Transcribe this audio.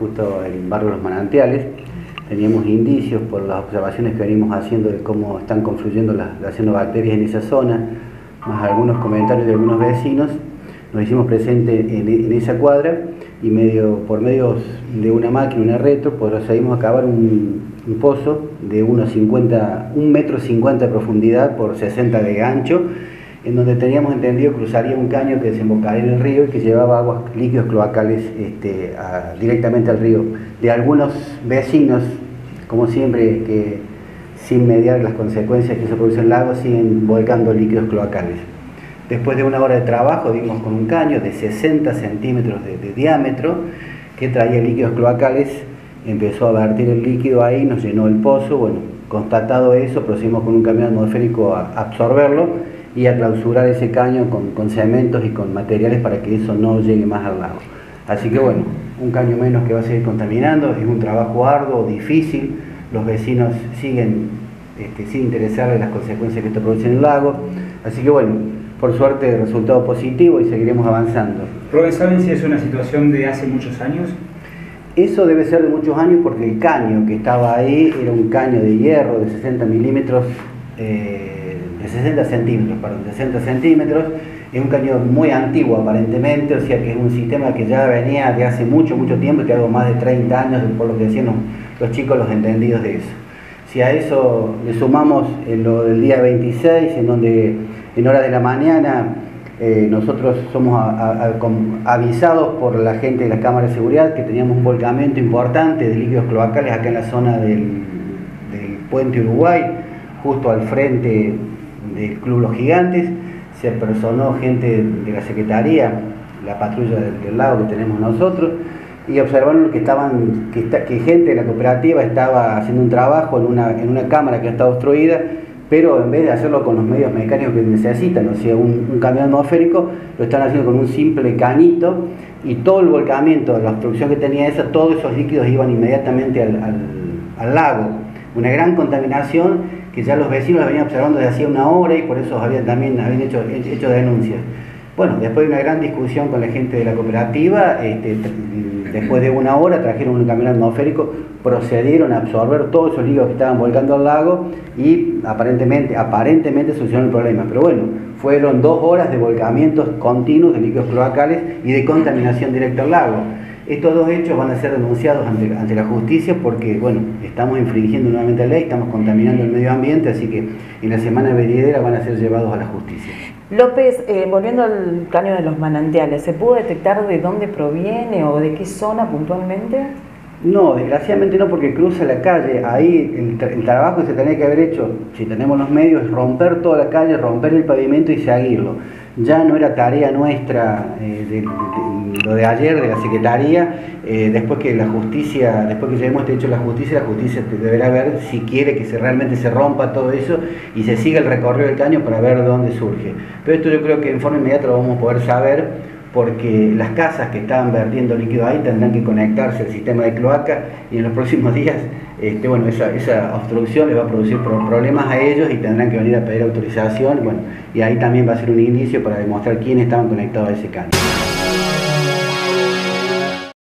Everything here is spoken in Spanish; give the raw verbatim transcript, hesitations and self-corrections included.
justo el barrio Los Manantiales. Teníamos indicios por las observaciones que venimos haciendo de cómo están confluyendo las, las cianobacterias en esa zona, más algunos comentarios de algunos vecinos. Nos hicimos presentes en, en esa cuadra y medio, por medio de una máquina, una retro, procedimos a cavar un, un pozo de unos cincuenta, un metro cincuenta de profundidad por sesenta de ancho, en donde teníamos entendido cruzaría un caño que desembocaría en el río y que llevaba aguas líquidos cloacales este, a, directamente al río. De algunos vecinos, como siempre, que sin mediar las consecuencias que se producen en el lago, siguen volcando líquidos cloacales. Después de una hora de trabajo dimos con un caño de sesenta centímetros de, de diámetro que traía líquidos cloacales, empezó a vertir el líquido ahí, nos llenó el pozo. Bueno, constatado eso, procedimos con un camión atmosférico a absorberlo y a clausurar ese caño con, con cementos y con materiales para que eso no llegue más al lago. Así que bueno, un caño menos que va a seguir contaminando, es un trabajo arduo, difícil, los vecinos siguen este, sin interesarles las consecuencias que esto produce en el lago, así que bueno, por suerte resultado positivo y seguiremos avanzando. ¿Profe, saben si es una situación de hace muchos años? Eso debe ser de muchos años porque el caño que estaba ahí era un caño de hierro de sesenta milímetros, eh, de sesenta centímetros, perdón, sesenta centímetros, es un caño muy antiguo aparentemente, o sea que es un sistema que ya venía de hace mucho, mucho tiempo, que hago más de treinta años, por lo que decían los, los chicos, los entendidos de eso. Si a eso le sumamos en lo del día veintiséis, en donde en horas de la mañana eh, nosotros somos a, a, a, con, avisados por la gente de la Cámara de Seguridad que teníamos un volcamiento importante de líquidos cloacales acá en la zona del, del Puente Uruguay, justo al frente del Club Los Gigantes. Se personó gente de la Secretaría, la patrulla del, del lago que tenemos nosotros, y observaron que, estaban, que, está, que gente de la cooperativa estaba haciendo un trabajo en una, en una cámara que está obstruida, pero en vez de hacerlo con los medios mecánicos que necesitan, o sea, un, un camión atmosférico, lo están haciendo con un simple cañito, y todo el volcamiento, la obstrucción que tenía esa, todos esos líquidos iban inmediatamente al, al, al lago. Una gran contaminación que ya los vecinos la venían observando desde hacía una hora y por eso habían, también habían hecho, hecho denuncias. Bueno, después de una gran discusión con la gente de la cooperativa, este, después de una hora trajeron un camión atmosférico, procedieron a absorber todos esos líquidos que estaban volcando al lago y aparentemente, aparentemente solucionaron el problema. Pero bueno, fueron dos horas de volcamientos continuos de líquidos cloacales y de contaminación directa al lago. Estos dos hechos van a ser denunciados ante, ante la justicia porque, bueno, estamos infringiendo nuevamente la ley, estamos contaminando el medio ambiente, así que en la semana venidera van a ser llevados a la justicia. López, eh, volviendo al caño de los manantiales, ¿se pudo detectar de dónde proviene o de qué zona puntualmente? No, desgraciadamente no, porque cruza la calle. Ahí el, tra el trabajo que se tenía que haber hecho, si tenemos los medios, es romper toda la calle, romper el pavimento y seguirlo. Ya no era tarea nuestra eh, de, de, de, lo de ayer de la Secretaría, eh, después que la justicia, después que llevemos este hecho a la justicia, la justicia deberá ver si quiere que se, realmente se rompa todo eso y se siga el recorrido del caño para ver de dónde surge. Pero esto yo creo que en forma inmediata lo vamos a poder saber, porque las casas que estaban vertiendo líquido ahí tendrán que conectarse al sistema de cloaca y en los próximos días este, bueno, esa, esa obstrucción les va a producir problemas a ellos y tendrán que venir a pedir autorización, bueno, y ahí también va a ser un indicio para demostrar quiénes estaban conectados a ese caño.